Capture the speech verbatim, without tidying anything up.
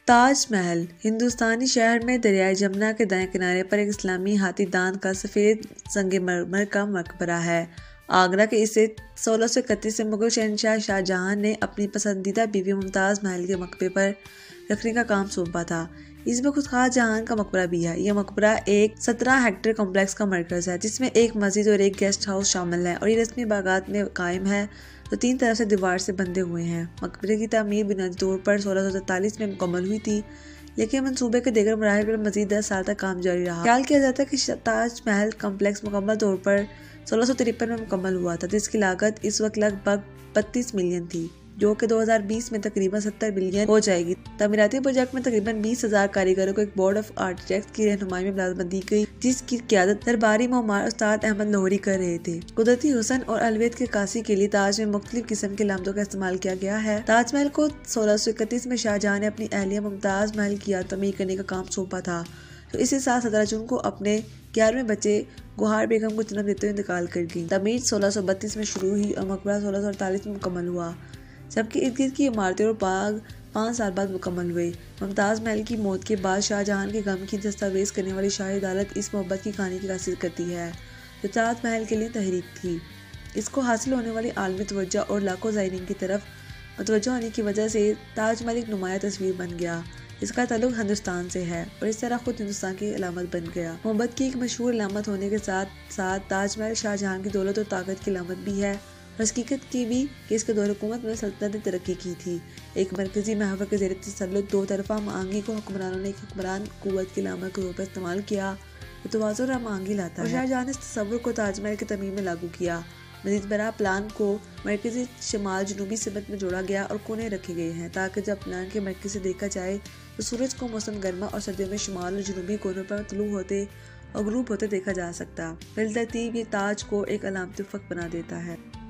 ताजमहल हिंदुस्तानी शहर में दरियाई जमुना के दाएं किनारे पर एक इस्लामी हाथीदांत का सफ़ेद संगमरमर का मकबरा है। आगरा के इसे सोलह सौ इकतीस में मुगल शहंशाह शाहजहां ने अपनी पसंदीदा बीवी मुमताज़ महल के मकबरे पर रखने का काम सौंपा था। इसमें खुद शाहजहां का मकबरा भी है। यह मकबरा एक सत्रह हेक्टेयर कॉम्प्लेक्स का मरकज है, जिसमें एक मस्जिद और एक गेस्ट हाउस शामिल है और ये रस्मी बागात में कायम है तो तीन तरफ से दीवार से बंधे हुए हैं। मकबरे की तामीर बुनियादी तौर पर सोलह सौ तैंतालीस में मुकम्मल हुई थी, लेकिन मंसूबे के दीगर मराहिल पर मजीद दस साल तक काम जारी रहा। ख्याल किया जाता है कि ताजमहल कम्प्लेक्स मुकम्मल तौर पर सोलह सौ तिरपन में मुकम्मल हुआ था, जिसकी लागत इस वक्त लगभग बत्तीस मिलियन थी, जो कि दो हज़ार बीस में तकरीबन सत्तर बिलियन हो जाएगी। तमीराती प्रोजेक्ट में तकरीबन बीस हजार कारीगरों को एक बोर्ड ऑफ आर्किटेक्ट की रहनुमाई में मुलाजमत दी गई, जिसकी क़यादत दरबारी मोहम्मद उस्ताद अहमद लाहौरी कर रहे थे। कुदरती हुस्न और अलवियत की अक्कासी के लिए ताज में मुख्तलिफ किस्म के लामतों का इस्तेमाल किया गया है। ताजमहल को सोलह सौ इकतीस में शाहजहां ने अपनी अहलिया मुमताज महल की याद तमीर करने का काम सौंपा था, तो इसी साल सत्रह जून को अपने ग्यारहवें बच्चे गुहार बेगम को जन्म देते हुए इंतकाल कर गई। तमीर सोलह सौ बत्तीस में शुरू हुई और मकबरा सोलह सौ अड़तालीस में मुकम्मल हुआ, जबकि इर्द गिर्द की इमारतें और बाग पाँच साल बाद मुकम्मल हुए। मुमताज़ महल की मौत के बाद शाहजहां के गम की दस्तावेज करने वाली शाही अदालत इस मोहब्बत की कहानी की तस्दीक करती है, जो ताजमहल के लिए तहरीक थी। इसको हासिल होने वाली आलमी तवज्जो और लाखों ज़ायरीन की तरफ मतवज्जो होने की वजह से ताजमहल एक नुमाया तस्वीर बन गया, इसका ताल्लुक हिंदुस्तान से है और इस तरह खुद हिंदुस्तान की अलामत बन गया। मोहब्बत की एक मशहूर अलामत होने के साथ साथ ताजमहल शाहजहां की दौलत और ताकत की अलामत भी है और हकीकत की भी कि इसके दौर हुकूमत में सल्तनत ने तरक्की की थी। एक मरकजी महवर के ज़रिए तसल्लुत दो तरफा मांगी को हुक्मरानों ने एक हुक्मरान कुव्वत की अलामत के तौर पर इस्तेमाल किया, तो तवाज़ुन और मांगी लाता है। शाहजहां ने इस तस्वुर को ताजमहल के तमीर में लागू किया। मज़ीद बड़ा प्लान को मरकजी शमाल जनूबी सिमत में जोड़ा गया और कोने रखे गए हैं, ताकि जब प्लान के मरकज़ से देखा जाए तो सूरज को मौसम गर्मा और सर्दियों में शुमाल और जनूबी कोनों पर तुलू होते और ग्रूप होते देखा जा सकता। बिलतरतीब ये ताज को एक अलामती उफ़क़ बना देता है।